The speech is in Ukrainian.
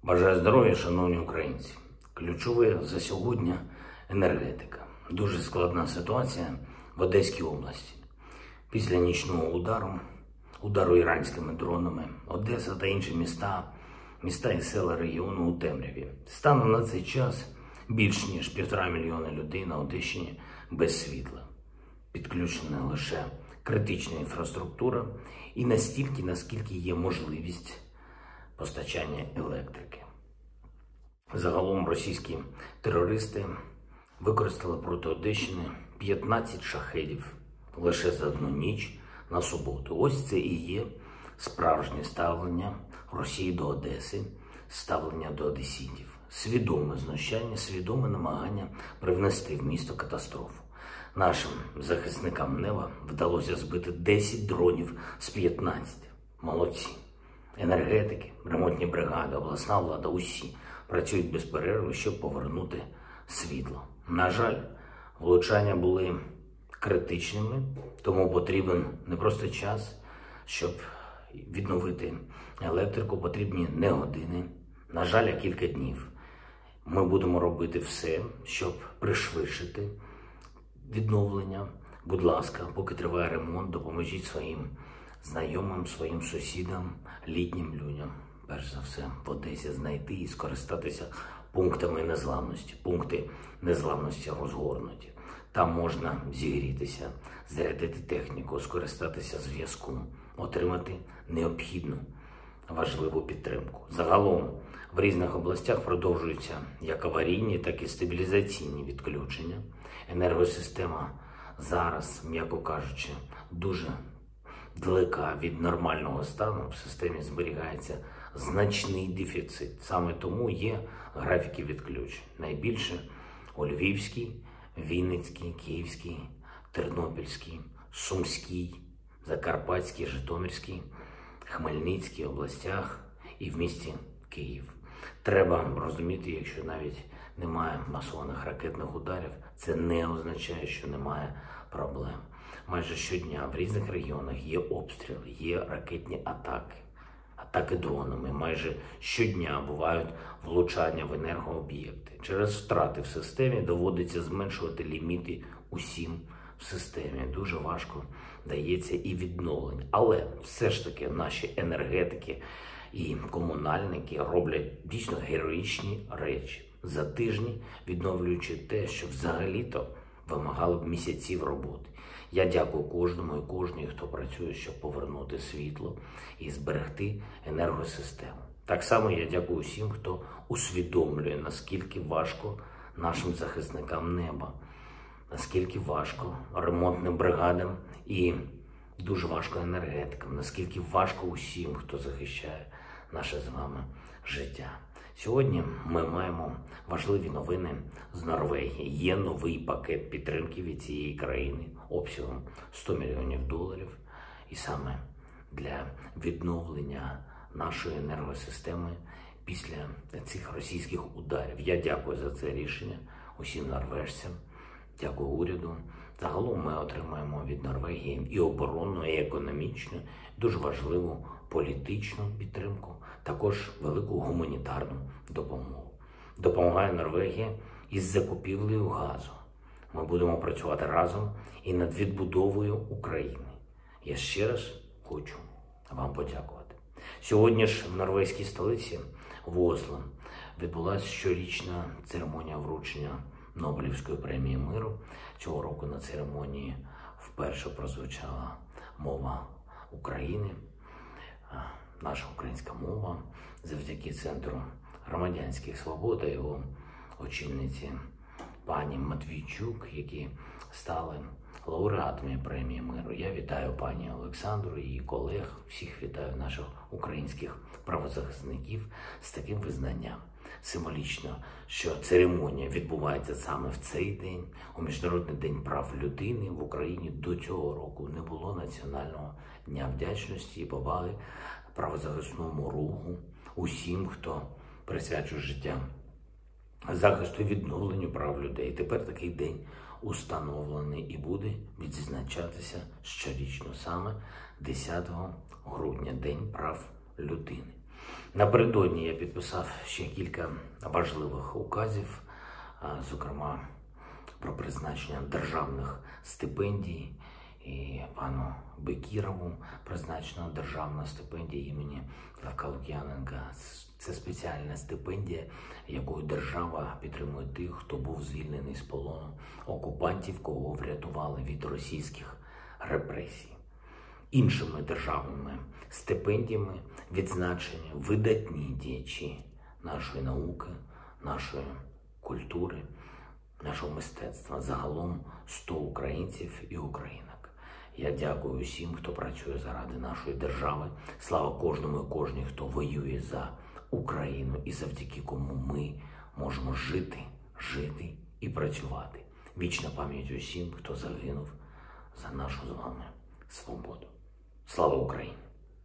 Бажаю здоров'я, шановні українці. Ключове за сьогодні – енергетика. Дуже складна ситуація в Одеській області. Після нічного удару іранськими дронами, Одеса та інші міста і села регіону у темряві. Станом на цей час більш ніж 1,5 мільйона людей на Одещині без світла. Підключена лише критична інфраструктура і настільки, наскільки є можливість постачання електрики. Загалом російські терористи використали проти Одещини 15 шахедів лише за одну ніч на суботу. Ось це і є справжнє ставлення Росії до Одеси, ставлення до одеситів. Свідоме знущання, свідоме намагання привнести в місто катастрофу. Нашим захисникам неба вдалося збити 10 дронів з 15. Молодці. Енергетики, ремонтні бригади, обласна влада – усі працюють без перерви, щоб повернути світло. На жаль, влучання були критичними, тому потрібен не просто час, щоб відновити електрику, потрібні не години, на жаль, а кілька днів. Ми будемо робити все, щоб пришвидшити відновлення. Будь ласка, поки триває ремонт, допоможіть своїм знайомим, своїм сусідам, літнім людям, перш за все, в Одесі знайти і скористатися пунктами незламності. Пункти незламності розгорнуті. Там можна зігрітися, зарядити техніку, скористатися зв'язком, отримати необхідну, важливу підтримку. Загалом в різних областях продовжуються як аварійні, так і стабілізаційні відключення. Енергосистема зараз, м'яко кажучи, дуже далека від нормального стану, в системі зберігається значний дефіцит. Саме тому є графіки відключень. Найбільше у Львівській, Вінницькій, Київській, Тернопільській, Сумській, Закарпатській, Житомирській, Хмельницькій областях і в місті Київ. Треба розуміти, якщо навіть немає масованих ракетних ударів, це не означає, що немає проблем. Майже щодня в різних регіонах є обстріли, є ракетні атаки дронами. Майже щодня бувають влучання в енергооб'єкти. Через втрати в системі доводиться зменшувати ліміти усім в системі. Дуже важко дається і відновлення. Але все ж таки наші енергетики і комунальники роблять дійсно героїчні речі. За тижні відновлюючи те, що взагалі-то вимагало б місяців роботи. Я дякую кожному і кожній, хто працює, щоб повернути світло і зберегти енергосистему. Так само я дякую всім, хто усвідомлює, наскільки важко нашим захисникам неба, наскільки важко ремонтним бригадам і дуже важко енергетикам, наскільки важко усім, хто захищає наше з вами життя. Сьогодні ми маємо важливі новини з Норвегії. Є новий пакет підтримки від цієї країни обсягом $100 мільйонів. І саме для відновлення нашої енергосистеми після цих російських ударів. Я дякую за це рішення усім норвежцям, дякую уряду. Загалом ми отримаємо від Норвегії і оборонну, і економічну, дуже важливу політичну підтримку, також велику гуманітарну допомогу. Допомагає Норвегія із закупівлею газу. Ми будемо працювати разом і над відбудовою України. Я ще раз хочу вам подякувати. Сьогодні ж в норвезькій столиці, в Осло, відбулася щорічна церемонія вручення Нобелівської премії миру. Цього року на церемонії вперше прозвучала мова України, наша українська мова, завдяки Центру громадянських свобод та його очільниці пані Матвійчук, які стали лауреатами премії миру. Я вітаю пані Олександру, її колег, всіх вітаю наших українських правозахисників з таким визнанням. Символічно, що церемонія відбувається саме в цей день, у Міжнародний день прав людини. В Україні до цього року не було Національного дня вдячності і поваги правозахисному руху, усім, хто присвячує життя захисту і відновленню прав людей. Тепер такий день установлений і буде відзначатися щорічно, саме 10 грудня, День прав людини. Напередодні я підписав ще кілька важливих указів, зокрема про призначення державних стипендій, і пану Бекірову призначена державна стипендія імені Левка Лук'яненка. Це спеціальна стипендія, якою держава підтримує тих, хто був звільнений з полону окупантів, кого врятували від російських репресій. Іншими державними стипендіями відзначені видатні діячі нашої науки, нашої культури, нашого мистецтва. Загалом 100 українців і українок. Я дякую усім, хто працює заради нашої держави. Слава кожному і кожній, хто воює за Україну і завдяки кому ми можемо жити і працювати. Вічна пам'ять усім, хто загинув за нашу з вами свободу. Слава Україні!